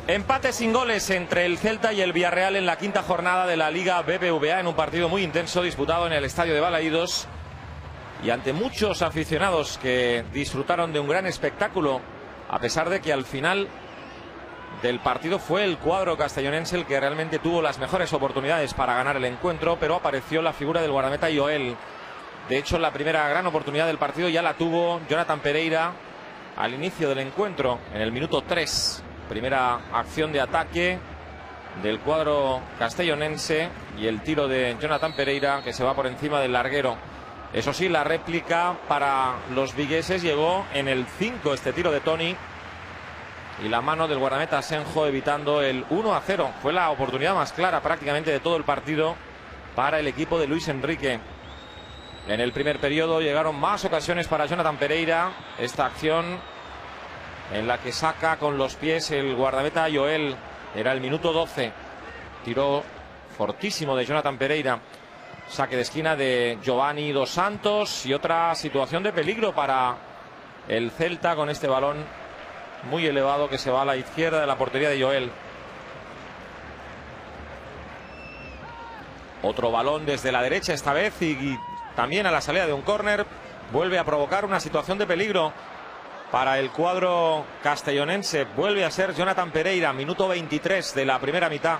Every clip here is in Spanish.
Empate sin goles entre el Celta y el Villarreal en la quinta jornada de la Liga BBVA, en un partido muy intenso disputado en el estadio de Balaídos y ante muchos aficionados que disfrutaron de un gran espectáculo, a pesar de que al final del partido fue el cuadro castellonense el que realmente tuvo las mejores oportunidades para ganar el encuentro, pero apareció la figura del guardameta Joel. De hecho, la primera gran oportunidad del partido ya la tuvo Jonathan Pereira al inicio del encuentro, en el minuto 3. Primera acción de ataque del cuadro castellonense y el tiro de Jonathan Pereira, que se va por encima del larguero. Eso sí, la réplica para los vigueses llegó en el 5, este tiro de Toni, y la mano del guardameta Asenjo evitando el 1-0. Fue la oportunidad más clara prácticamente de todo el partido para el equipo de Luis Enrique. En el primer periodo llegaron más ocasiones para Jonathan Pereira. Esta acción en la que saca con los pies el guardameta Joel, era el minuto 12. Tiro fortísimo de Jonathan Pereira. Saque de esquina de Giovanni Dos Santos y otra situación de peligro para el Celta con este balón muy elevado que se va a la izquierda de la portería de Joel. Otro balón desde la derecha esta vez y también a la salida de un córner. Vuelve a provocar una situación de peligro para el cuadro castellonense. Vuelve a ser Jonathan Pereira, minuto 23 de la primera mitad.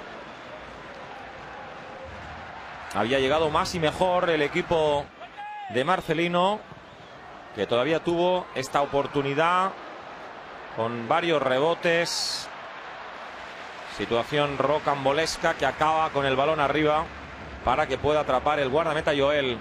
Había llegado más y mejor el equipo de Marcelino, que todavía tuvo esta oportunidad con varios rebotes. Situación rocambolesca que acaba con el balón arriba para que pueda atrapar el guardameta Joel.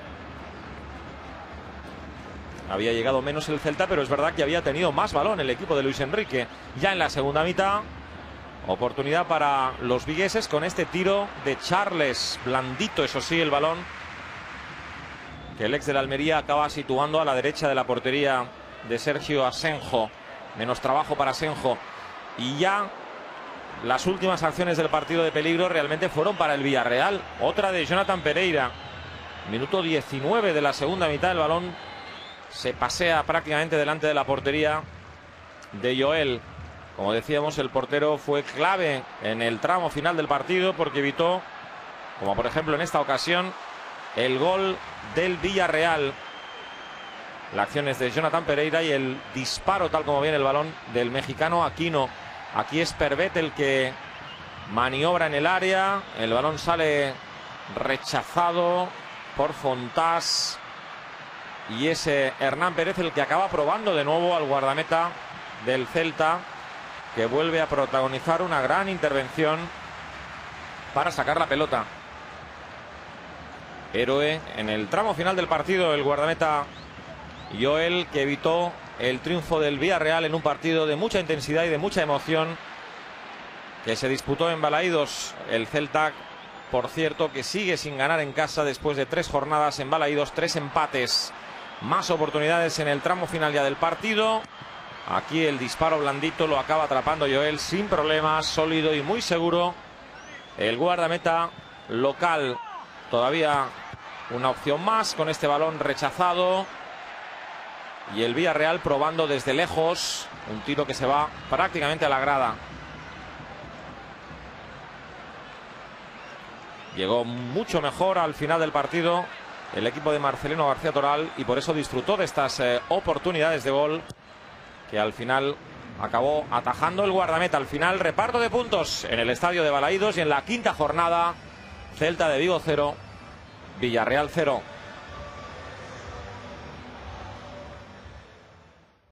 Había llegado menos el Celta, pero es verdad que había tenido más balón el equipo de Luis Enrique. Ya en la segunda mitad, oportunidad para los vigueses con este tiro de Charles. Blandito, eso sí, el balón, que el ex de la Almería acaba situando a la derecha de la portería de Sergio Asenjo. Menos trabajo para Asenjo. Y ya las últimas acciones del partido de peligro realmente fueron para el Villarreal. Otra de Jonathan Pereira. Minuto 19 de la segunda mitad, el balón se pasea prácticamente delante de la portería de Joel. Como decíamos, el portero fue clave en el tramo final del partido porque evitó, como por ejemplo en esta ocasión, el gol del Villarreal. La acción es de Jonathan Pereira y el disparo, tal como viene el balón, del mexicano Aquino. Aquí es Pervet el que maniobra en el área. El balón sale rechazado por Fontás. Y es Hernán Pérez el que acaba probando de nuevo al guardameta del Celta, que vuelve a protagonizar una gran intervención para sacar la pelota. Héroe en el tramo final del partido el guardameta Joel, que evitó el triunfo del Villarreal en un partido de mucha intensidad y de mucha emoción que se disputó en Balaídos. El Celta, por cierto, que sigue sin ganar en casa después de 3 jornadas en Balaídos, 3 empates. Más oportunidades en el tramo final ya del partido. Aquí el disparo blandito lo acaba atrapando Joel sin problemas, sólido y muy seguro. El guardameta local, todavía una opción más con este balón rechazado. Y el Villarreal probando desde lejos un tiro que se va prácticamente a la grada. Llegó mucho mejor al final del partido el equipo de Marcelino García Toral y por eso disfrutó de estas oportunidades de gol que al final acabó atajando el guardameta. Al final, reparto de puntos en el estadio de Balaídos y en la quinta jornada, Celta de Vigo 0, Villarreal 0.